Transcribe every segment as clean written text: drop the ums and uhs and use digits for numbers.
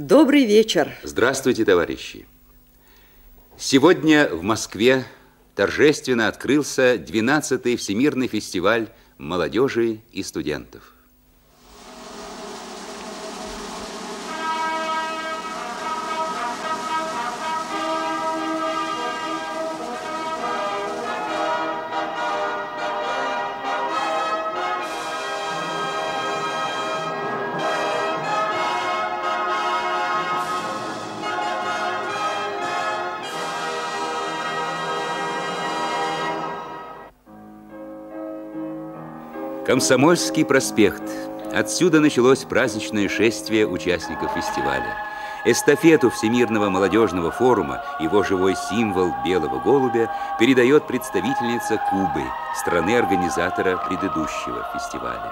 Добрый вечер. Здравствуйте, товарищи. Сегодня в Москве торжественно открылся 12-й Всемирный фестиваль молодежи и студентов. Комсомольский проспект. Отсюда началось праздничное шествие участников фестиваля. Эстафету Всемирного молодежного форума, его живой символ белого голубя, передает представительница Кубы, страны-организатора предыдущего фестиваля.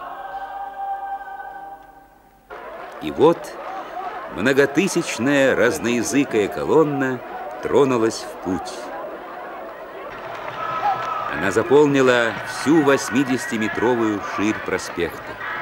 И вот многотысячная разноязыкая колонна тронулась в путь. Она заполнила всю 80-метровую ширь проспекта.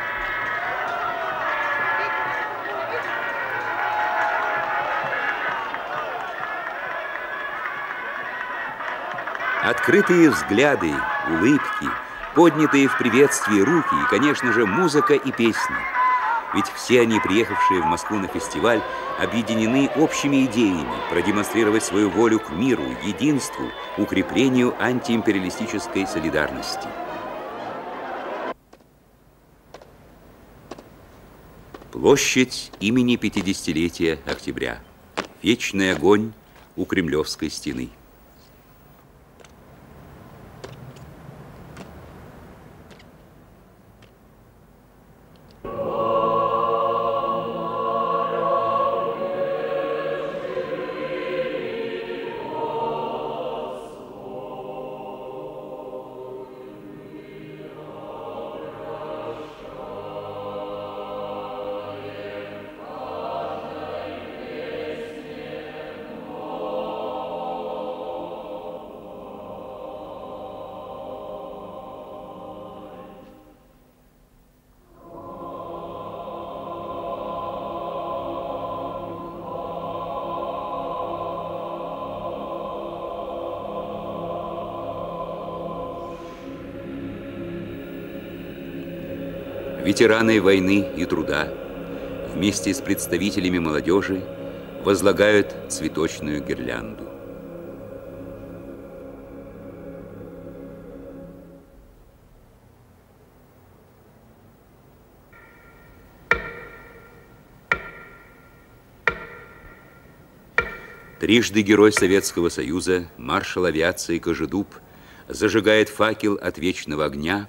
Открытые взгляды, улыбки, поднятые в приветствии руки и, конечно же, музыка и песни. Ведь все они, приехавшие в Москву на фестиваль, объединены общими идеями продемонстрировать свою волю к миру, единству, укреплению антиимпериалистической солидарности. Площадь имени 50-летия октября. Вечный огонь у Кремлевской стены. Ветераны войны и труда вместе с представителями молодежи возлагают цветочную гирлянду. Трижды герой Советского Союза, маршал авиации Кожедуб, зажигает факел от вечного огня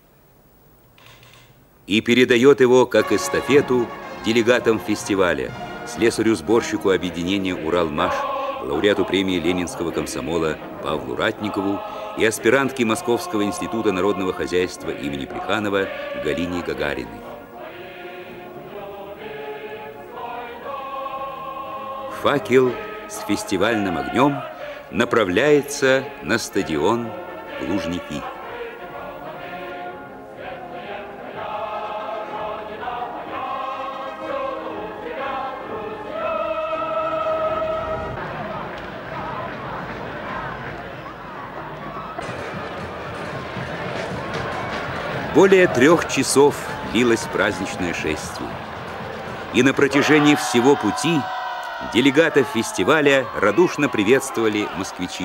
и передает его как эстафету делегатам фестиваля, слесарю-сборщику объединения «Уралмаш», лауреату премии Ленинского комсомола Павлу Ратникову и аспирантке Московского института народного хозяйства имени Плеханова Галине Гагариной. Факел с фестивальным огнем направляется на стадион Лужники. Более 3 часов длилось праздничное шествие. И на протяжении всего пути делегатов фестиваля радушно приветствовали москвичи.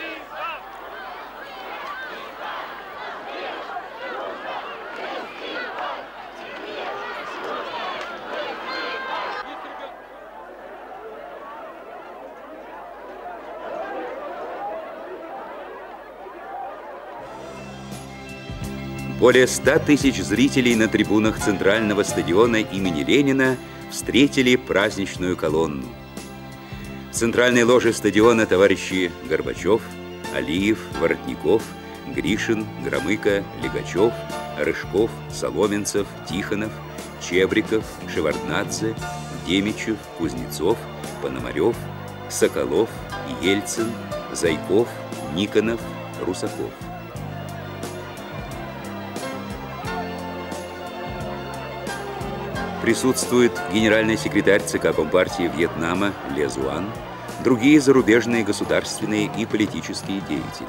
Более 100 тысяч зрителей на трибунах центрального стадиона имени Ленина встретили праздничную колонну. В центральной ложе стадиона товарищи Горбачев, Алиев, Воротников, Гришин, Громыко, Легачев, Рыжков, Соломенцев, Тихонов, Чебриков, Шеварднадзе, Демичев, Кузнецов, Пономарев, Соколов, Ельцин, Зайков, Никонов, Русаков. Присутствует генеральный секретарь ЦК Компартии Вьетнама Ле Зуан, другие зарубежные государственные и политические деятели.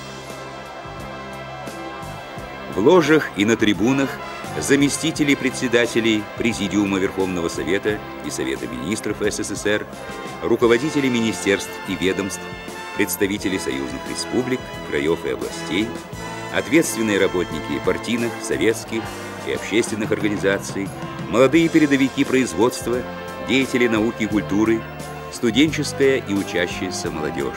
В ложах и на трибунах заместители председателей Президиума Верховного Совета и Совета Министров СССР, руководители министерств и ведомств, представители союзных республик, краев и областей, ответственные работники партийных, советских и общественных организаций, молодые передовики производства, деятели науки и культуры, студенческая и учащаяся молодежь.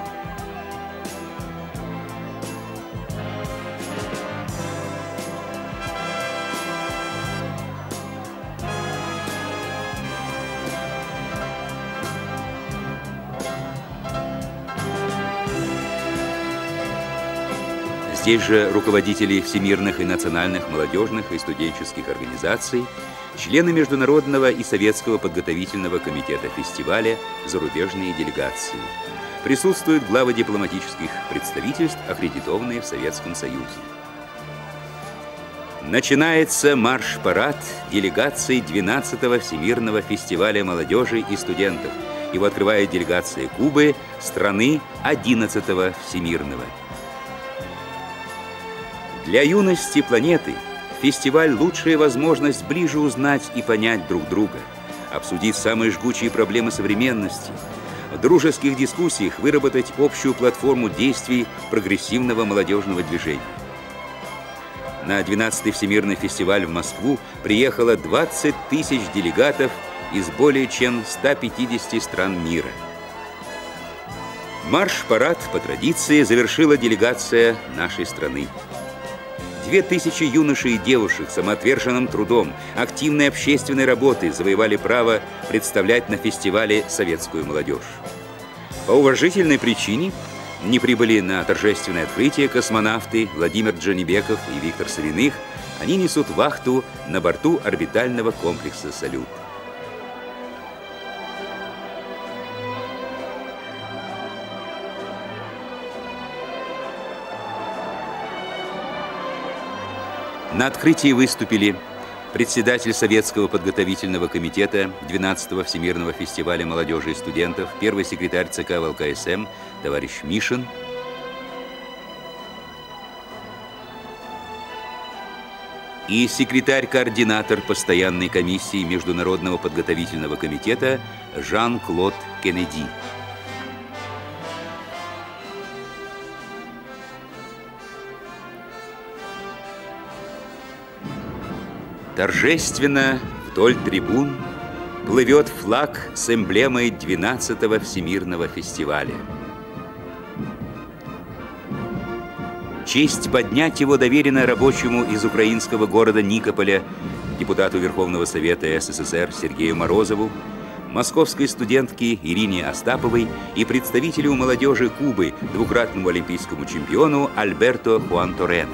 Здесь же руководители всемирных и национальных молодежных и студенческих организаций, члены Международного и Советского подготовительного комитета фестиваля, зарубежные делегации. Присутствуют главы дипломатических представительств, аккредитованные в Советском Союзе. Начинается марш-парад делегаций 12-го Всемирного фестиваля молодежи и студентов. Его открывает делегация Кубы, страны 11-го Всемирного. Для юности планеты фестиваль – лучшая возможность ближе узнать и понять друг друга, обсудить самые жгучие проблемы современности, в дружеских дискуссиях выработать общую платформу действий прогрессивного молодежного движения. На 12-й Всемирный фестиваль в Москву приехало 20 тысяч делегатов из более чем 150 стран мира. Марш-парад по традиции завершила делегация нашей страны. 2000 юношей и девушек самоотверженным трудом, активной общественной работой завоевали право представлять на фестивале советскую молодежь. По уважительной причине не прибыли на торжественное открытие космонавты Владимир Джанибеков и Виктор Савиных. Они несут вахту на борту орбитального комплекса «Салют». На открытии выступили председатель Советского подготовительного комитета 12-го Всемирного фестиваля молодежи и студентов, первый секретарь ЦК ВЛКСМ товарищ Мишин, и секретарь-координатор постоянной комиссии Международного подготовительного комитета Жан-Клод Кеннеди. Торжественно вдоль трибун плывет флаг с эмблемой 12-го Всемирного фестиваля. Честь поднять его доверена рабочему из украинского города Никополя, депутату Верховного Совета СССР Сергею Морозову, московской студентке Ирине Остаповой и представителю молодежи Кубы, двукратному олимпийскому чемпиону Альберто Хуанторена.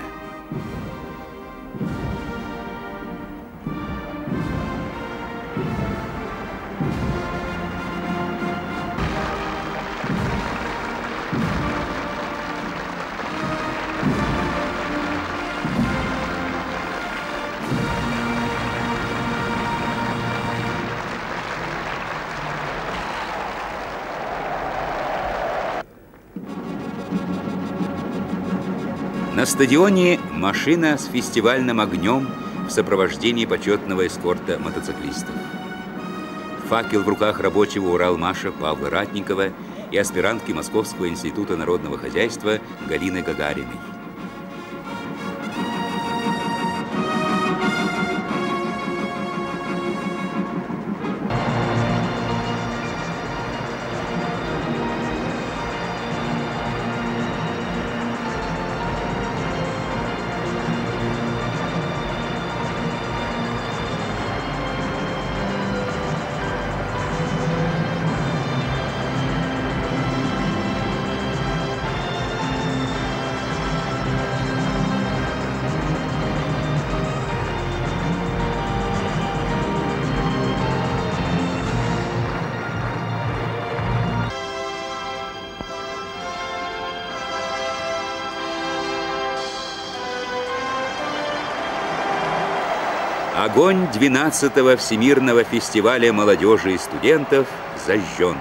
На стадионе машина с фестивальным огнем в сопровождении почетного эскорта мотоциклистов. Факел в руках рабочего Уралмаша Павла Ратникова и аспирантки Московского института народного хозяйства Галины Гагариной. Огонь 12-го Всемирного фестиваля молодежи и студентов зажжен.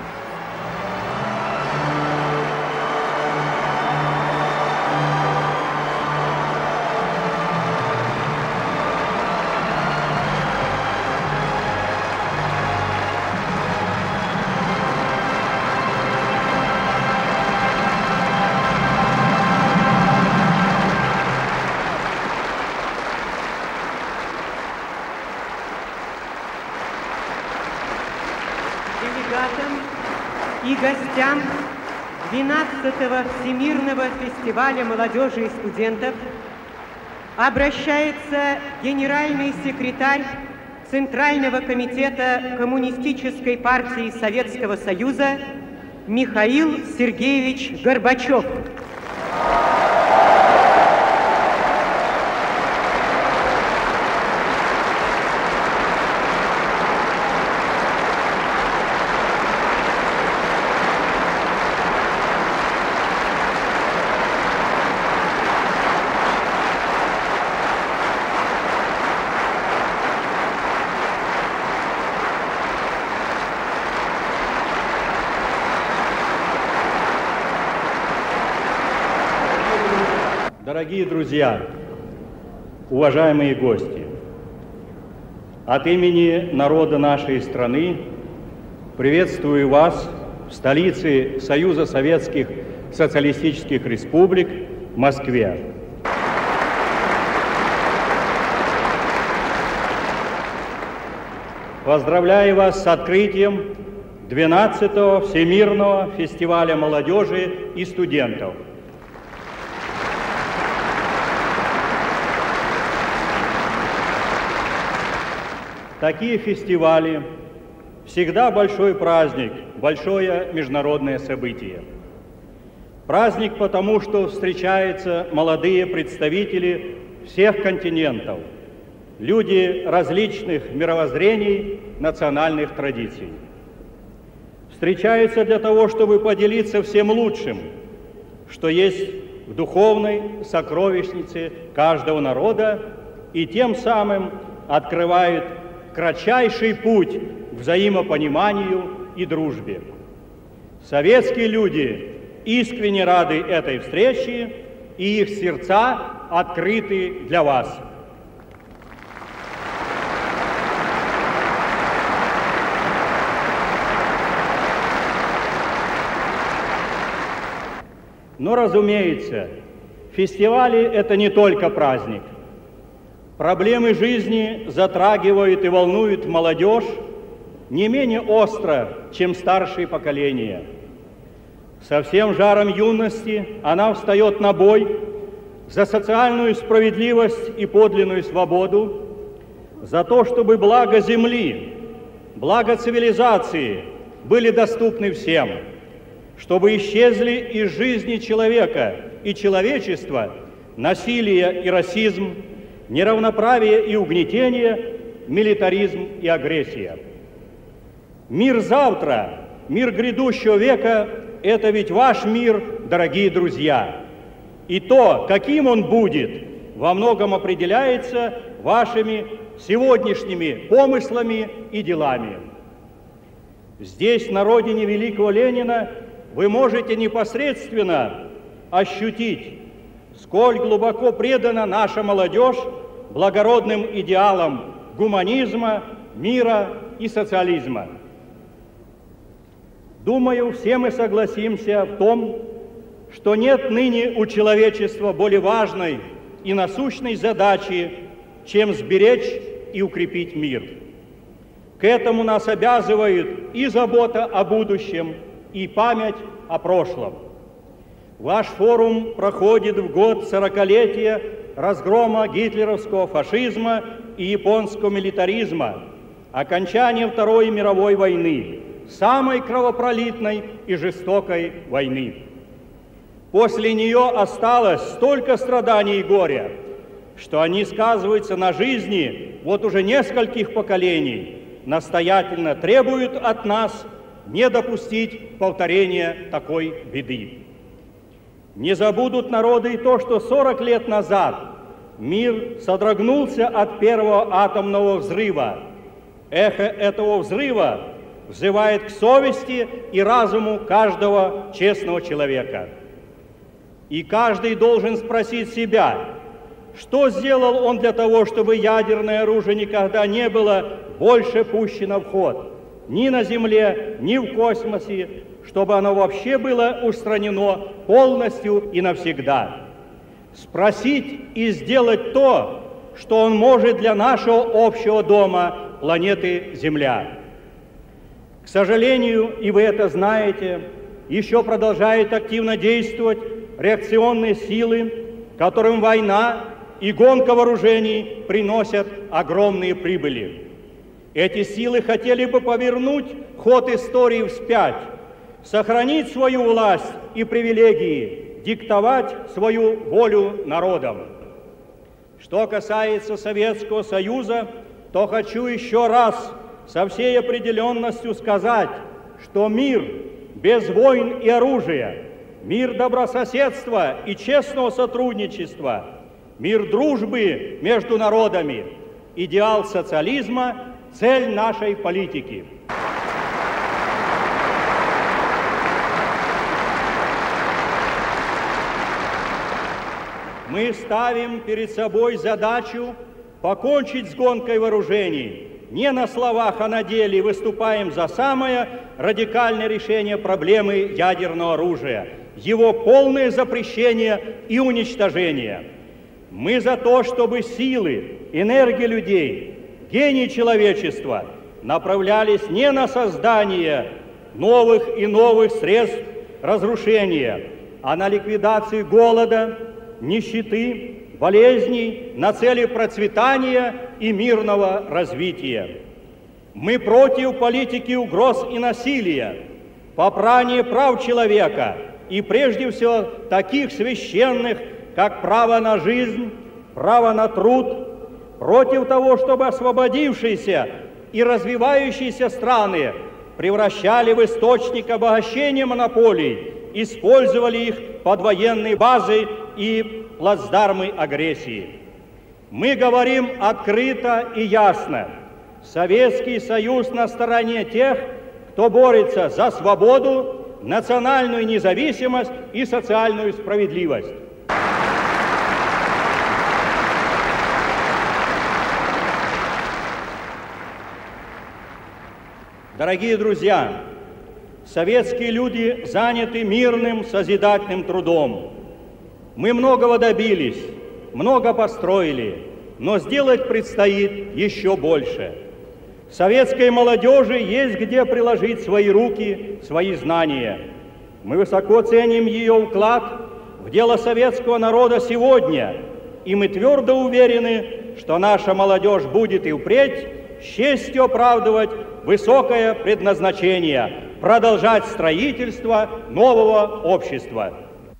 Делегатам и гостям 12-го Всемирного фестиваля молодежи и студентов обращается генеральный секретарь Центрального комитета Коммунистической партии Советского Союза Михаил Сергеевич Горбачев. Дорогие друзья, уважаемые гости, от имени народа нашей страны приветствую вас в столице Союза Советских Социалистических Республик в Москве. Поздравляю вас с открытием 12-го Всемирного фестиваля молодежи и студентов. Такие фестивали всегда большой праздник, большое международное событие. Праздник потому, что встречаются молодые представители всех континентов, люди различных мировоззрений, национальных традиций. Встречаются для того, чтобы поделиться всем лучшим, что есть в духовной сокровищнице каждого народа, и тем самым открывают кратчайший путь к взаимопониманию и дружбе. Советские люди искренне рады этой встрече, и их сердца открыты для вас. Но, разумеется, фестивали – это не только праздник. Проблемы жизни затрагивают и волнуют молодежь не менее остро, чем старшие поколения. Со всем жаром юности она встает на бой за социальную справедливость и подлинную свободу, за то, чтобы благо земли, благо цивилизации были доступны всем, чтобы исчезли из жизни человека и человечества насилие и расизм, неравноправие и угнетение, милитаризм и агрессия. Мир завтра, мир грядущего века – это ведь ваш мир, дорогие друзья. И то, каким он будет, во многом определяется вашими сегодняшними помыслами и делами. Здесь, на родине великого Ленина, вы можете непосредственно ощутить, сколь глубоко предана наша молодежь благородным идеалам гуманизма, мира и социализма. Думаю, все мы согласимся в том, что нет ныне у человечества более важной и насущной задачи, чем сберечь и укрепить мир. К этому нас обязывает и забота о будущем, и память о прошлом. Ваш форум проходит в год 40-летия разгрома гитлеровского фашизма и японского милитаризма, окончания Второй мировой войны, самой кровопролитной и жестокой войны. После нее осталось столько страданий и горя, что они сказываются на жизни вот уже нескольких поколений, настоятельно требуют от нас не допустить повторения такой беды. Не забудут народы и то, что 40 лет назад мир содрогнулся от первого атомного взрыва. Эхо этого взрыва взывает к совести и разуму каждого честного человека. И каждый должен спросить себя, что сделал он для того, чтобы ядерное оружие никогда не было больше пущено в ход, ни на Земле, ни в космосе, чтобы оно вообще было устранено полностью и навсегда. Спросить и сделать то, что он может для нашего общего дома, планеты Земля. К сожалению, и вы это знаете, еще продолжают активно действовать реакционные силы, которым война и гонка вооружений приносят огромные прибыли. Эти силы хотели бы повернуть ход истории вспять, сохранить свою власть и привилегии, диктовать свою волю народам. Что касается Советского Союза, то хочу еще раз со всей определенностью сказать, что мир без войн и оружия, мир добрососедства и честного сотрудничества, мир дружбы между народами, идеал социализма, цель нашей политики. Мы ставим перед собой задачу покончить с гонкой вооружений. Не на словах, а на деле выступаем за самое радикальное решение проблемы ядерного оружия, его полное запрещение и уничтожение. Мы за то, чтобы силы, энергия людей, гений человечества направлялись не на создание новых и новых средств разрушения, а на ликвидацию голода, нищеты, болезней, на цели процветания и мирного развития. Мы против политики угроз и насилия, попрания прав человека и прежде всего таких священных, как право на жизнь, право на труд, против того, чтобы освободившиеся и развивающиеся страны превращали в источник обогащения монополий, использовали их под военные базы и плацдармы агрессии. Мы говорим открыто и ясно: Советский Союз на стороне тех, кто борется за свободу, национальную независимость и социальную справедливость. Дорогие друзья, советские люди заняты мирным созидательным трудом. Мы многого добились, много построили, но сделать предстоит еще больше. Советской молодежи есть где приложить свои руки, свои знания. Мы высоко ценим ее вклад в дело советского народа сегодня, и мы твердо уверены, что наша молодежь будет и впредь с честью оправдывать высокое предназначение – продолжать строительство нового общества.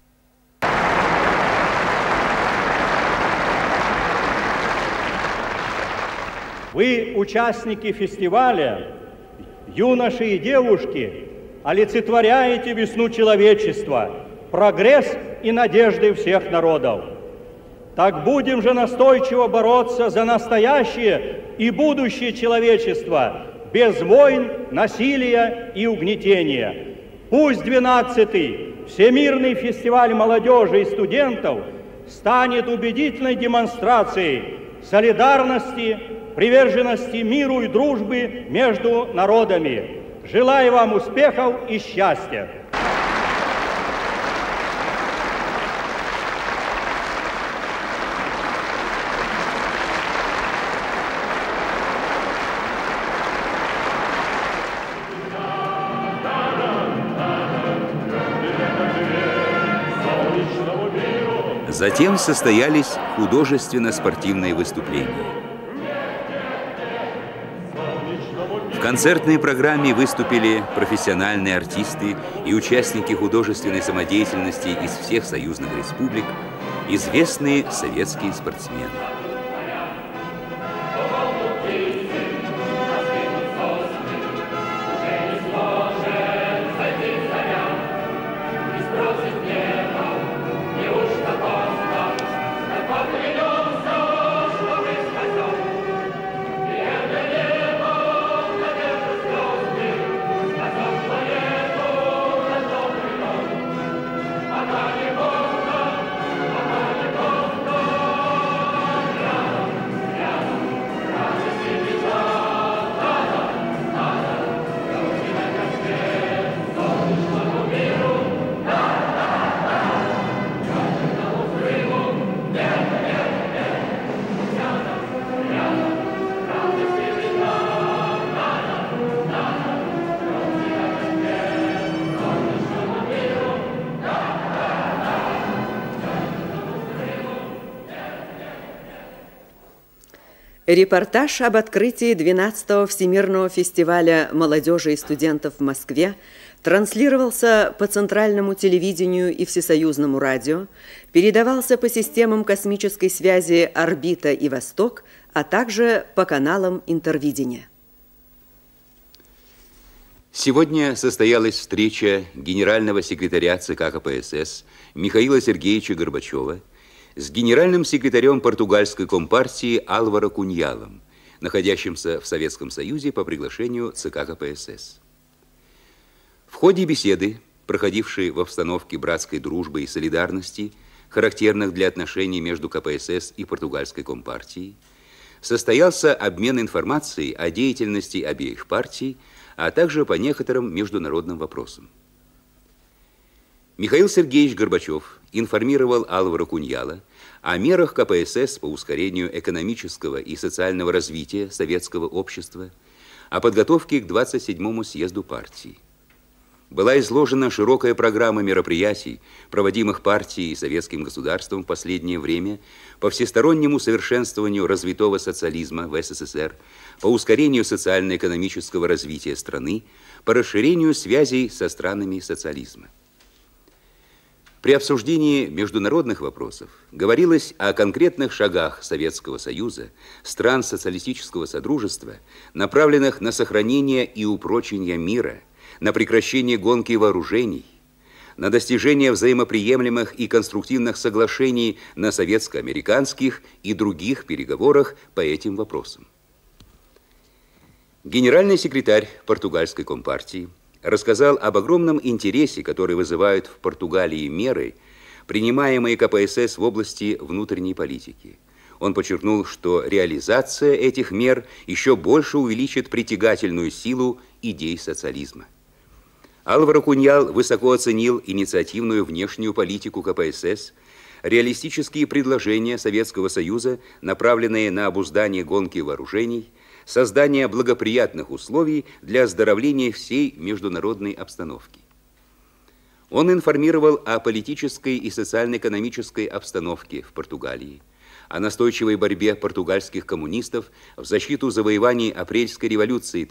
Вы, участники фестиваля, юноши и девушки, олицетворяете весну человечества, прогресс и надежды всех народов. Так будем же настойчиво бороться за настоящее и будущее человечества, без войн, насилия и угнетения. Пусть 12-й Всемирный фестиваль молодежи и студентов станет убедительной демонстрацией солидарности, приверженности миру и дружбы между народами. Желаю вам успехов и счастья! Затем состоялись художественно-спортивные выступления. В концертной программе выступили профессиональные артисты и участники художественной самодеятельности из всех союзных республик, известные советские спортсмены. Репортаж об открытии 12-го Всемирного фестиваля молодежи и студентов в Москве транслировался по центральному телевидению и всесоюзному радио, передавался по системам космической связи «Орбита» и «Восток», а также по каналам интервидения. Сегодня состоялась встреча генерального секретаря ЦК КПСС Михаила Сергеевича Горбачева с генеральным секретарем португальской компартии Альваро Куньялом, находящимся в Советском Союзе по приглашению ЦК КПСС. В ходе беседы, проходившей в обстановке братской дружбы и солидарности, характерных для отношений между КПСС и португальской компартией, состоялся обмен информацией о деятельности обеих партий, а также по некоторым международным вопросам. Михаил Сергеевич Горбачев информировал Альваро Куньяла о мерах КПСС по ускорению экономического и социального развития советского общества, о подготовке к 27-му съезду партии. Была изложена широкая программа мероприятий, проводимых партией и советским государством в последнее время по всестороннему совершенствованию развитого социализма в СССР, по ускорению социально-экономического развития страны, по расширению связей со странами социализма. При обсуждении международных вопросов говорилось о конкретных шагах Советского Союза, стран социалистического содружества, направленных на сохранение и упрочение мира, на прекращение гонки вооружений, на достижение взаимоприемлемых и конструктивных соглашений на советско-американских и других переговорах по этим вопросам. Генеральный секретарь португальской компартии рассказал об огромном интересе, который вызывают в Португалии меры, принимаемые КПСС в области внутренней политики. Он подчеркнул, что реализация этих мер еще больше увеличит притягательную силу идей социализма. Альваро Куньял высоко оценил инициативную внешнюю политику КПСС, реалистические предложения Советского Союза, направленные на обуздание гонки вооружений, создание благоприятных условий для оздоровления всей международной обстановки. Он информировал о политической и социально-экономической обстановке в Португалии, о настойчивой борьбе португальских коммунистов в защиту завоеваний Апрельской революции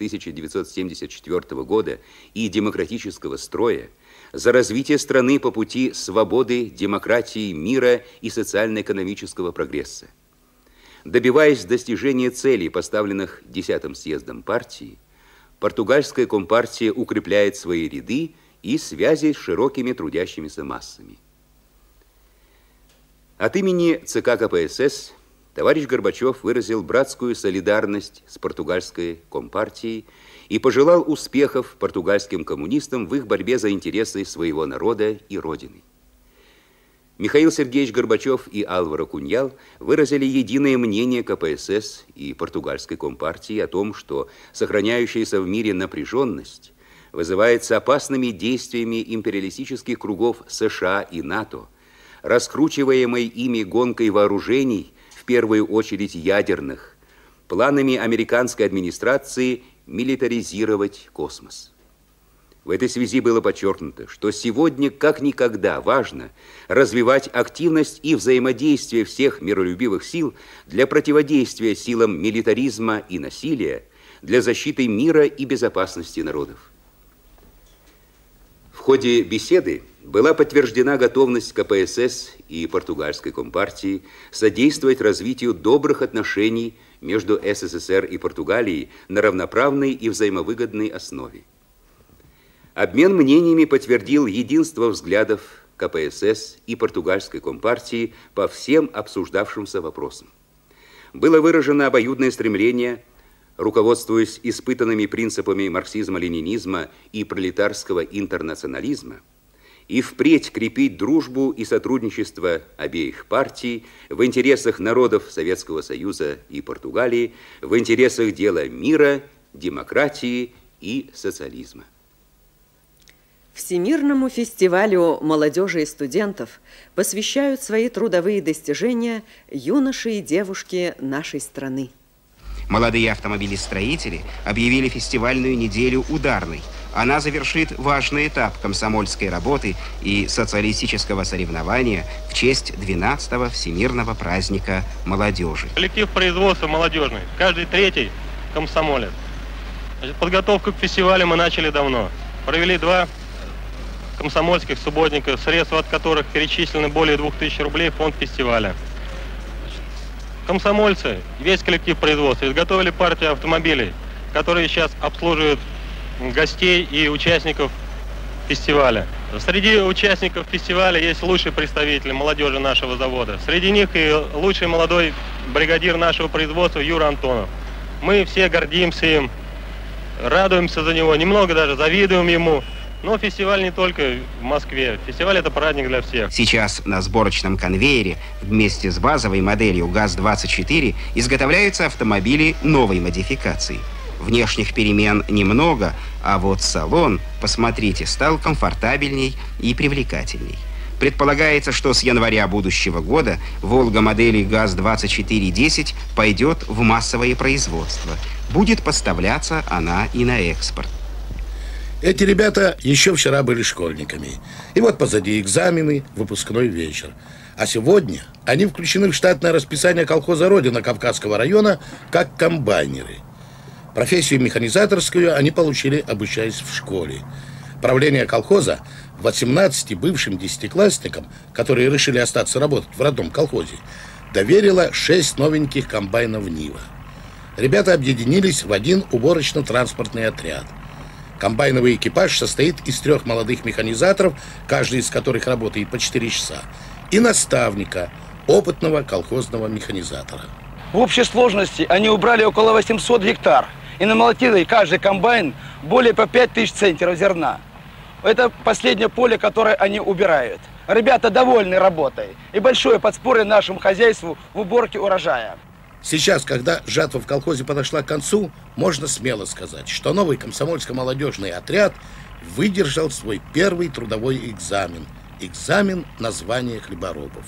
1974 года и демократического строя, за развитие страны по пути свободы, демократии, мира и социально-экономического прогресса. Добиваясь достижения целей, поставленных 10-м съездом партии, португальская компартия укрепляет свои ряды и связи с широкими трудящимися массами. От имени ЦК КПСС товарищ Горбачев выразил братскую солидарность с португальской компартией и пожелал успехов португальским коммунистам в их борьбе за интересы своего народа и Родины. Михаил Сергеевич Горбачев и Альваро Куньял выразили единое мнение КПСС и португальской компартии о том, что сохраняющаяся в мире напряженность вызывается опасными действиями империалистических кругов США и НАТО, раскручиваемой ими гонкой вооружений, в первую очередь ядерных, планами американской администрации милитаризировать космос. В этой связи было подчеркнуто, что сегодня как никогда важно развивать активность и взаимодействие всех миролюбивых сил для противодействия силам милитаризма и насилия, для защиты мира и безопасности народов. В ходе беседы была подтверждена готовность КПСС и португальской компартии содействовать развитию добрых отношений между СССР и Португалией на равноправной и взаимовыгодной основе. Обмен мнениями подтвердил единство взглядов КПСС и португальской компартии по всем обсуждавшимся вопросам. Было выражено обоюдное стремление, руководствуясь испытанными принципами марксизма-ленинизма и пролетарского интернационализма, и впредь крепить дружбу и сотрудничество обеих партий в интересах народов Советского Союза и Португалии, в интересах дела мира, демократии и социализма. Всемирному фестивалю молодежи и студентов посвящают свои трудовые достижения юноши и девушки нашей страны. Молодые автомобилестроители объявили фестивальную неделю ударной. она завершит важный этап комсомольской работы и социалистического соревнования в честь 12-го Всемирного праздника молодежи. Коллектив производства молодежный, каждый третий комсомолец. Значит, подготовку к фестивалю мы начали давно. Провели 2 комсомольских субботника, средства от которых перечислены более 2000 рублей в фонд фестиваля. Комсомольцы, весь коллектив производства изготовили партию автомобилей, которые сейчас обслуживают гостей и участников фестиваля. Среди участников фестиваля есть лучшие представители молодежи нашего завода. Среди них и лучший молодой бригадир нашего производства Юра Антонов. Мы все гордимся им, радуемся за него, немного даже завидуем ему. Но фестиваль не только в Москве. Фестиваль – это праздник для всех. Сейчас на сборочном конвейере вместе с базовой моделью ГАЗ-24 изготовляются автомобили новой модификации. Внешних перемен немного, а вот салон, посмотрите, стал комфортабельней и привлекательней. Предполагается, что с января будущего года «Волга» модели ГАЗ-2410 пойдет в массовое производство. Будет поставляться она и на экспорт. Эти ребята еще вчера были школьниками. И вот позади экзамены, выпускной вечер. А сегодня они включены в штатное расписание колхоза «Родина» Кавказского района как комбайнеры. Профессию механизаторскую они получили, обучаясь в школе. Правление колхоза 18 бывшим десятиклассникам, которые решили остаться работать в родном колхозе, доверило 6 новеньких комбайнов «Нива». Ребята объединились в один уборочно-транспортный отряд. Комбайновый экипаж состоит из 3 молодых механизаторов, каждый из которых работает по 4 часа, и наставника, опытного колхозного механизатора. В общей сложности они убрали около 800 гектар и намолотили каждый комбайн более по 5000 центнеров зерна. Это последнее поле, которое они убирают. Ребята довольны работой и большое подспорье нашему хозяйству в уборке урожая. Сейчас, когда жатва в колхозе подошла к концу, можно смело сказать, что новый комсомольско-молодежный отряд выдержал свой первый трудовой экзамен. Экзамен на звание хлеборобов.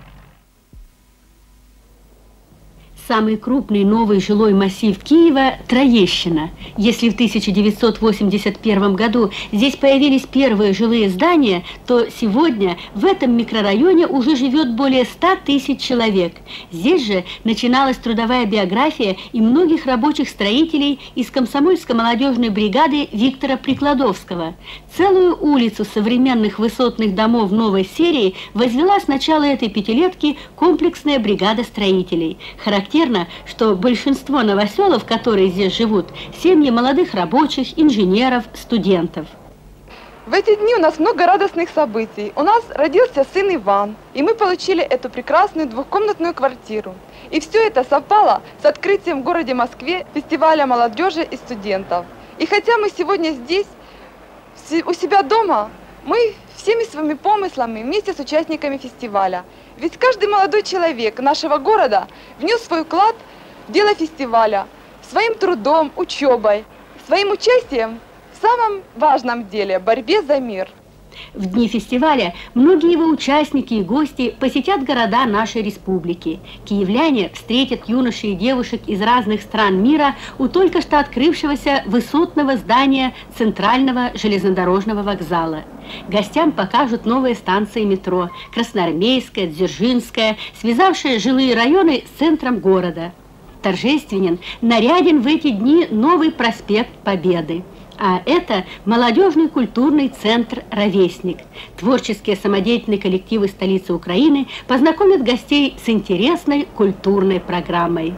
Самый крупный новый жилой массив Киева – Троещина. Если в 1981 году здесь появились первые жилые здания, то сегодня в этом микрорайоне уже живет более 100 тысяч человек. Здесь же начиналась трудовая биография и многих рабочих строителей из комсомольско-молодежной бригады Виктора Прикладовского. Целую улицу современных высотных домов новой серии возвела с начала этой пятилетки комплексная бригада строителей. Характерно, что большинство новоселов, которые здесь живут, семьи молодых рабочих, инженеров, студентов. В эти дни у нас много радостных событий. У нас родился сын Иван, и мы получили эту прекрасную двухкомнатную квартиру. И все это совпало с открытием в городе Москве фестиваля молодежи и студентов. И хотя мы сегодня здесь, у себя дома, мы всеми своими помыслами вместе с участниками фестиваля. Ведь каждый молодой человек нашего города внес свой вклад в дело фестиваля своим трудом, учебой, своим участием в самом важном деле – борьбе за мир. В дни фестиваля многие его участники и гости посетят города нашей республики. Киевляне встретят юношей и девушек из разных стран мира у только что открывшегося высотного здания Центрального железнодорожного вокзала. Гостям покажут новые станции метро – Красноармейская, Дзержинская, связавшие жилые районы с центром города. Торжественен, наряден в эти дни новый проспект Победы. А это молодежный культурный центр «Ровесник». Творческие самодеятельные коллективы столицы Украины познакомят гостей с интересной культурной программой.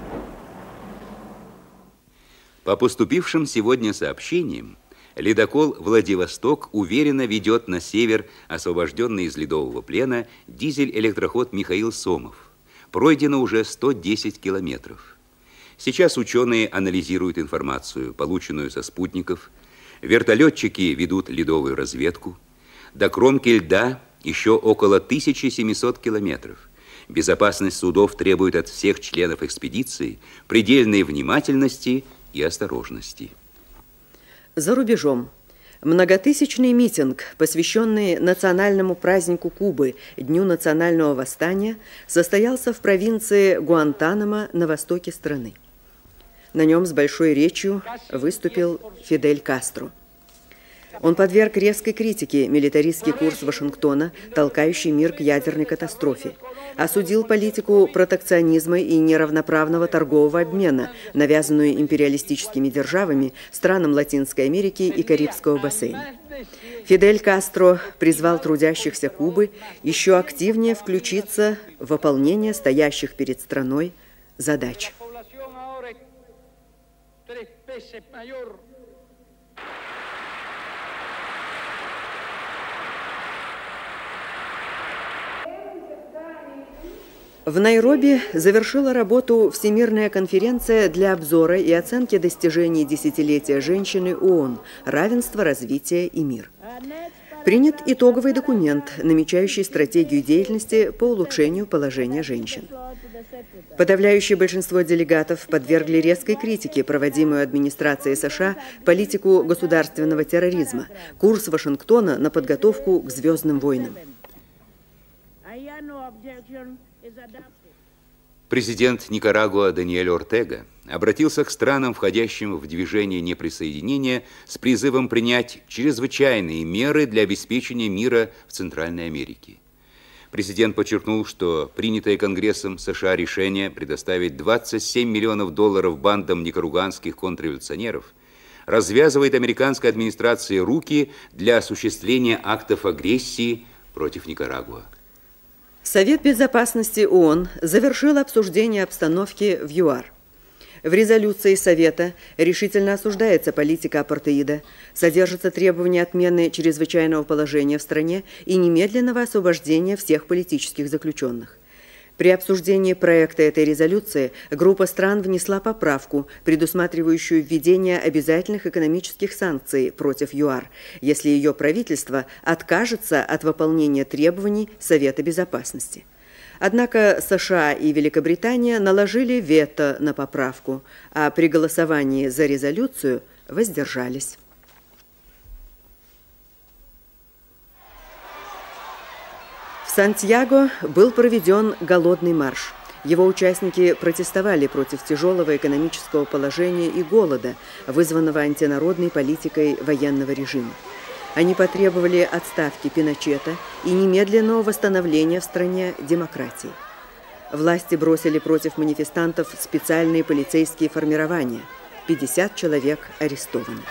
По поступившим сегодня сообщениям, ледокол «Владивосток» уверенно ведет на север освобожденный из ледового плена дизель-электроход «Михаил Сомов». Пройдено уже 110 километров. Сейчас ученые анализируют информацию, полученную со спутников. Вертолетчики ведут ледовую разведку. До кромки льда еще около 1700 километров. Безопасность судов требует от всех членов экспедиции предельной внимательности и осторожности. За рубежом. Многотысячный митинг, посвященный национальному празднику Кубы, Дню национального восстания, состоялся в провинции Гуантанамо на востоке страны. На нем с большой речью выступил Фидель Кастро. Он подверг резкой критике милитаристский курс Вашингтона, толкающий мир к ядерной катастрофе. Осудил политику протекционизма и неравноправного торгового обмена, навязанную империалистическими державами странам Латинской Америки и Карибского бассейна. Фидель Кастро призвал трудящихся Кубы еще активнее включиться в выполнение стоящих перед страной задач. В Найроби завершила работу Всемирная конференция для обзора и оценки достижений десятилетия женщины ООН «Равенство, развитие и мир». Принят итоговый документ, намечающий стратегию деятельности по улучшению положения женщин. Подавляющее большинство делегатов подвергли резкой критике проводимую администрацией США политику государственного терроризма, курс Вашингтона на подготовку к «Звездным войнам». Президент Никарагуа Даниэль Ортега обратился к странам, входящим в движение неприсоединения, с призывом принять чрезвычайные меры для обеспечения мира в Центральной Америке. Президент подчеркнул, что принятое Конгрессом США решение предоставить $27 миллионов бандам никараганских контрреволюционеров развязывает американской администрации руки для осуществления актов агрессии против Никарагуа. Совет безопасности ООН завершил обсуждение обстановки в ЮАР. В резолюции Совета решительно осуждается политика апартеида, содержатся требования отмены чрезвычайного положения в стране и немедленного освобождения всех политических заключенных. При обсуждении проекта этой резолюции группа стран внесла поправку, предусматривающую введение обязательных экономических санкций против ЮАР, если ее правительство откажется от выполнения требований Совета Безопасности. Однако США и Великобритания наложили вето на поправку, а при голосовании за резолюцию воздержались. В Сантьяго был проведен голодный марш. Его участники протестовали против тяжелого экономического положения и голода, вызванного антинародной политикой военного режима. Они потребовали отставки Пиночета и немедленного восстановления в стране демократии. Власти бросили против манифестантов специальные полицейские формирования. 50 человек арестованы.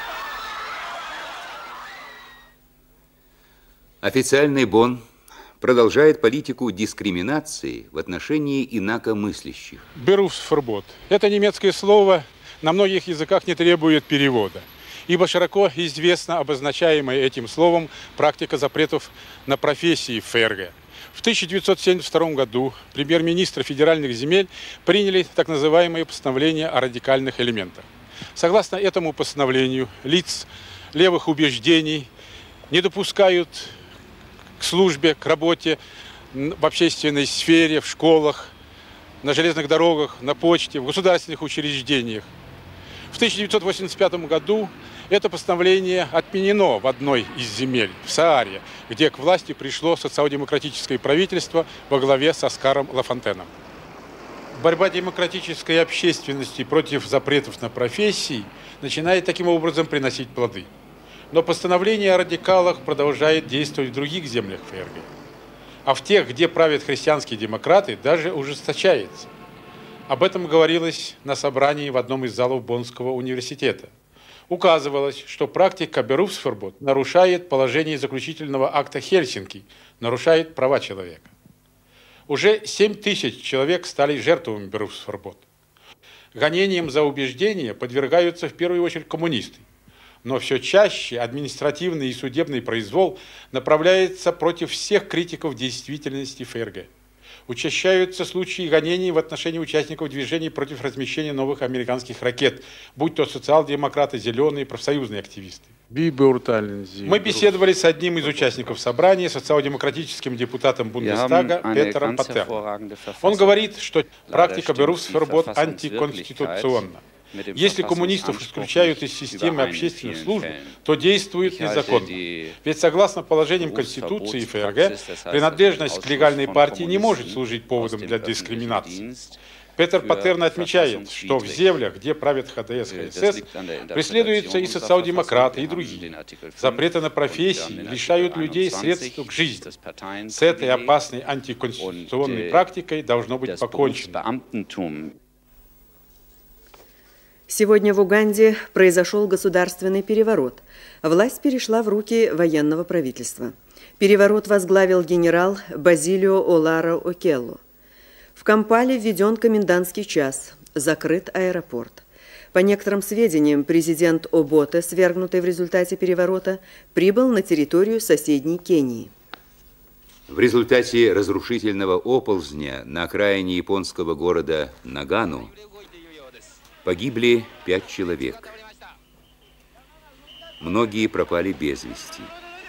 Официальный Бонн продолжает политику дискриминации в отношении инакомыслящих. Berufsverbot – это немецкое слово, на многих языках не требует перевода, ибо широко известна обозначаемая этим словом практика запретов на профессии в ФРГ. В 1972 году премьер-министры федеральных земель приняли так называемое постановление о радикальных элементах. Согласно этому постановлению, лиц левых убеждений не допускают к службе, к работе в общественной сфере, в школах, на железных дорогах, на почте, в государственных учреждениях. В 1985 году это постановление отменено в одной из земель, в Сааре, где к власти пришло социал-демократическое правительство во главе с Оскаром Лафонтеном. Борьба демократической общественности против запретов на профессии начинает таким образом приносить плоды. Но постановление о радикалах продолжает действовать в других землях ФРГ. А в тех, где правят христианские демократы, даже ужесточается. Об этом говорилось на собрании в одном из залов Боннского университета. Указывалось, что практика Berufsverbot нарушает положение заключительного акта Хельсинки, нарушает права человека. Уже 7 тысяч человек стали жертвами Berufsverbot. Гонениям за убеждения подвергаются в первую очередь коммунисты. Но все чаще административный и судебный произвол направляется против всех критиков действительности ФРГ. Учащаются случаи гонений в отношении участников движений против размещения новых американских ракет, будь то социал-демократы, зеленые, профсоюзные активисты. Мы беседовали с одним из участников собрания, социал-демократическим депутатом Бундестага Петером Паттером. Он говорит, что практика Berufsverbot антиконституционна. Если коммунистов исключают из системы общественных служб, то действуют незаконно. Ведь согласно положениям Конституции ФРГ, принадлежность к легальной партии не может служить поводом для дискриминации. Петер Патерно отмечает, что в землях, где правят ХДС, ХСС, преследуются и социал-демократы, и другие. Запреты на профессии лишают людей средств к жизни. С этой опасной антиконституционной практикой должно быть покончено. Сегодня в Уганде произошел государственный переворот. Власть перешла в руки военного правительства. Переворот возглавил генерал Базилио Оларо Окелло. В Кампале введен комендантский час, закрыт аэропорт. По некоторым сведениям, президент Оботе, свергнутый в результате переворота, прибыл на территорию соседней Кении. В результате разрушительного оползня на окраине японского города Нагану погибли 5 человек. Многие пропали без вести.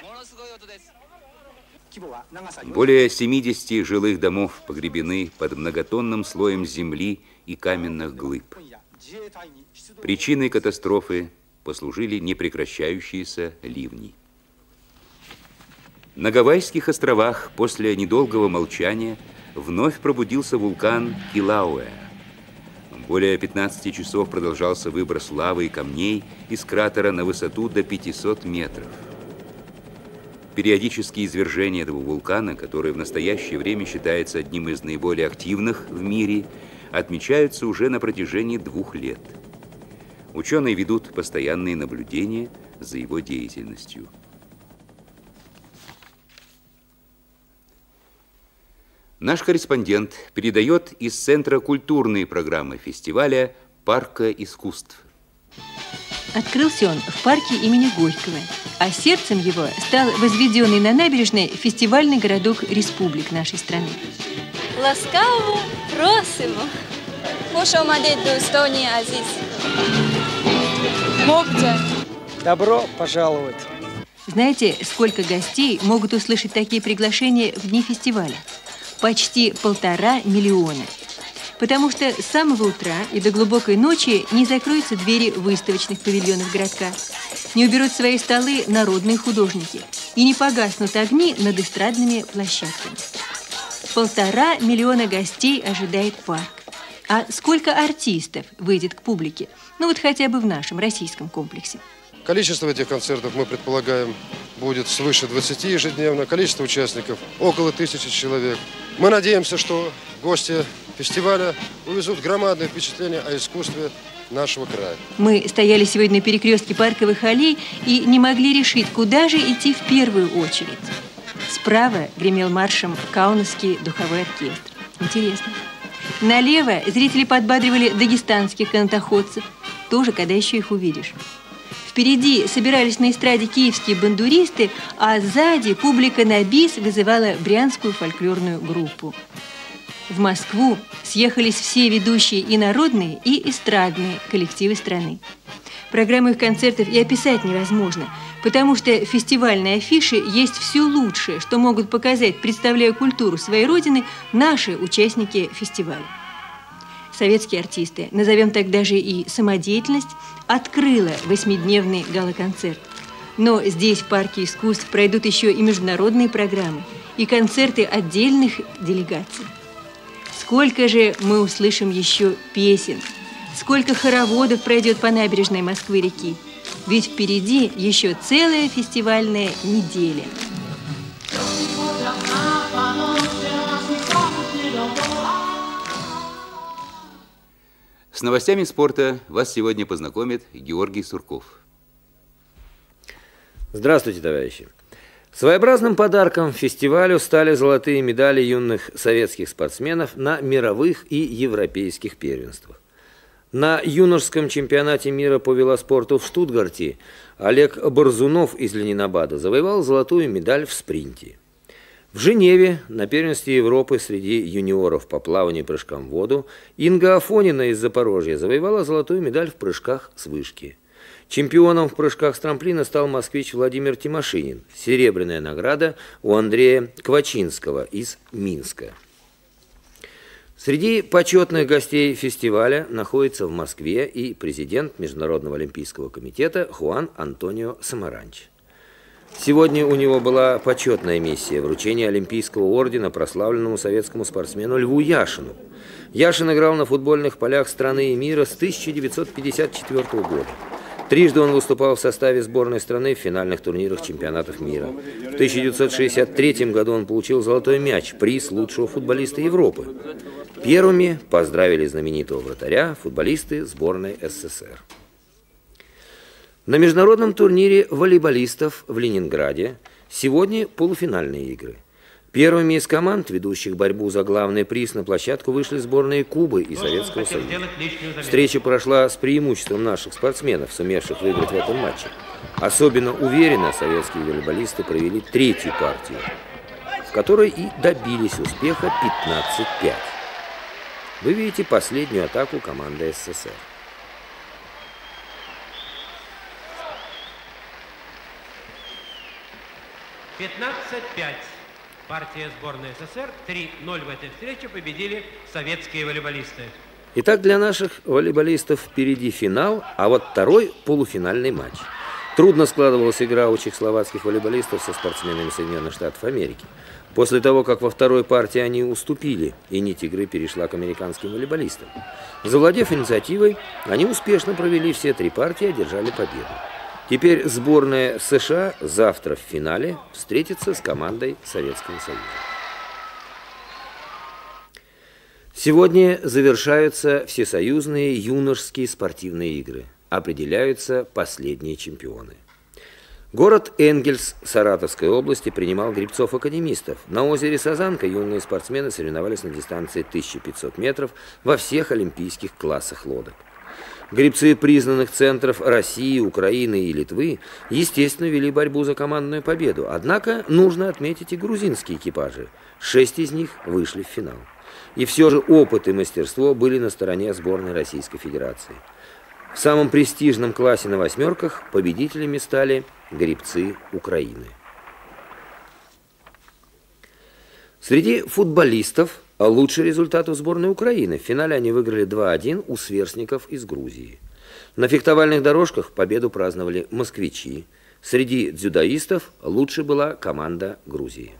Более 70 жилых домов погребены под многотонным слоем земли и каменных глыб. Причиной катастрофы послужили непрекращающиеся ливни. На Гавайских островах после недолгого молчания вновь пробудился вулкан Килауэ. Более 15 часов продолжался выброс лавы и камней из кратера на высоту до 500 метров. Периодические извержения этого вулкана, который в настоящее время считается одним из наиболее активных в мире, отмечаются уже на протяжении 2 лет. Ученые ведут постоянные наблюдения за его деятельностью. Наш корреспондент передает из Центра культурной программы фестиваля «Парка искусств». Открылся он в парке имени Горького, а сердцем его стал возведенный на набережной фестивальный городок республик нашей страны. Ласкаво просимо. Добро пожаловать. Знаете, сколько гостей могут услышать такие приглашения в дни фестиваля? Почти 1,5 миллиона. Потому что с самого утра и до глубокой ночи не закроются двери выставочных павильонов городка, не уберут свои столы народные художники и не погаснут огни над эстрадными площадками. 1,5 миллиона гостей ожидает парк. А сколько артистов выйдет к публике? Ну вот хотя бы в нашем российском комплексе. Количество этих концертов, мы предполагаем, будет свыше 20 ежедневно. Количество участников около 1000 человек. Мы надеемся, что гости фестиваля увезут громадное впечатление о искусстве нашего края. Мы стояли сегодня на перекрестке Парковых аллей и не могли решить, куда же идти в первую очередь. Справа гремел маршем Каунасский духовой оркестр. Интересно. Налево зрители подбадривали дагестанских канатоходцев. Тоже, когда еще их увидишь. Впереди собирались на эстраде киевские бандуристы, а сзади публика на бис вызывала брянскую фольклорную группу. В Москву съехались все ведущие и народные, и эстрадные коллективы страны. Программу их концертов и описать невозможно, потому что в фестивальной афише есть все лучшее, что могут показать, представляя культуру своей родины, наши участники фестиваля. Советские артисты, назовем так даже и самодеятельность, открыла 8-дневный гала-концерт. Но здесь, в Парке искусств, пройдут еще и международные программы, и концерты отдельных делегаций. Сколько же мы услышим еще песен, сколько хороводов пройдет по набережной Москвы-реки, ведь впереди еще целая фестивальная неделя. С новостями спорта вас сегодня познакомит Георгий Сурков. Здравствуйте, товарищи. Своеобразным подарком фестивалю стали золотые медали юных советских спортсменов на мировых и европейских первенствах. На юношеском чемпионате мира по велоспорту в Штутгарте Олег Борзунов из Ленинабада завоевал золотую медаль в спринте. В Женеве на первенстве Европы среди юниоров по плаванию и прыжкам в воду Инга Афонина из Запорожья завоевала золотую медаль в прыжках с вышки. Чемпионом в прыжках с трамплина стал москвич Владимир Тимошинин. Серебряная награда у Андрея Квачинского из Минска. Среди почетных гостей фестиваля находится в Москве и президент Международного олимпийского комитета Хуан Антонио Самаранч. Сегодня у него была почетная миссия – вручение Олимпийского ордена прославленному советскому спортсмену Льву Яшину. Яшин играл на футбольных полях страны и мира с 1954 года. Трижды он выступал в составе сборной страны в финальных турнирах чемпионатов мира. В 1963 году он получил золотой мяч – приз лучшего футболиста Европы. Первыми поздравили знаменитого вратаря футболисты сборной СССР. На международном турнире волейболистов в Ленинграде сегодня полуфинальные игры. Первыми из команд, ведущих борьбу за главный приз, на площадку вышли сборные Кубы и Советского Союза. Встреча прошла с преимуществом наших спортсменов, сумевших выиграть в этом матче. Особенно уверенно советские волейболисты провели третью партию, в которой и добились успеха 15-5. Вы видите последнюю атаку команды СССР. 15-5. Партия сборной СССР. 3-0 в этой встрече победили советские волейболисты. Итак, для наших волейболистов впереди финал, а вот второй полуфинальный матч. Трудно складывалась игра у чехословацких волейболистов со спортсменами Соединенных Штатов Америки. После того, как во второй партии они уступили, и нить игры перешла к американским волейболистам. Завладев инициативой, они успешно провели все три партии и одержали победу. Теперь сборная США завтра в финале встретится с командой Советского Союза. Сегодня завершаются всесоюзные юношеские спортивные игры. Определяются последние чемпионы. Город Энгельс Саратовской области принимал гребцов-академистов. На озере Сазанка юные спортсмены соревновались на дистанции 1500 метров во всех олимпийских классах лодок. Гребцы признанных центров России, Украины и Литвы, естественно, вели борьбу за командную победу. Однако нужно отметить и грузинские экипажи. 6 из них вышли в финал. И все же опыт и мастерство были на стороне сборной Российской Федерации. В самом престижном классе на восьмерках победителями стали гребцы Украины. Среди футболистов лучший результат у сборной Украины. В финале они выиграли 2-1 у сверстников из Грузии. На фехтовальных дорожках победу праздновали москвичи. Среди дзюдоистов лучшей была команда Грузии.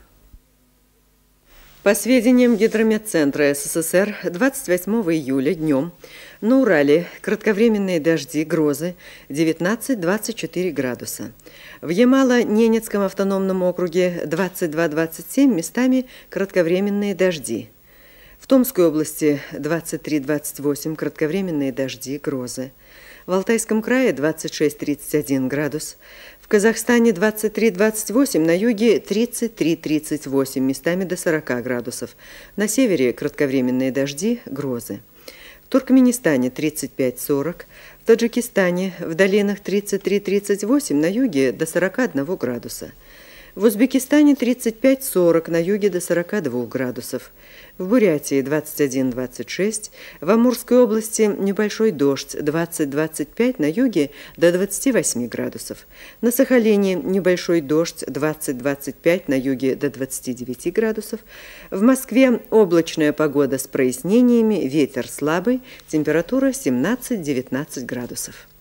По сведениям Гидрометцентра СССР, 28 июля днем на Урале кратковременные дожди, грозы 19-24 градуса. В Ямало-Ненецком автономном округе 22-27 местами кратковременные дожди. В Томской области 23-28 кратковременные дожди, грозы. В Алтайском крае 26-31 градус. В Казахстане 23-28, на юге 33-38, местами до 40 градусов. На севере кратковременные дожди, грозы. В Туркменистане 35-40, в Таджикистане в долинах 33-38, на юге до 41 градуса. В Узбекистане 35-40, на юге до 42 градусов. В Бурятии 21-26, в Амурской области небольшой дождь 20-25, на юге до 28 градусов. На Сахалине небольшой дождь 20-25, на юге до 29 градусов. В Москве облачная погода с прояснениями, ветер слабый, температура 17-19 градусов.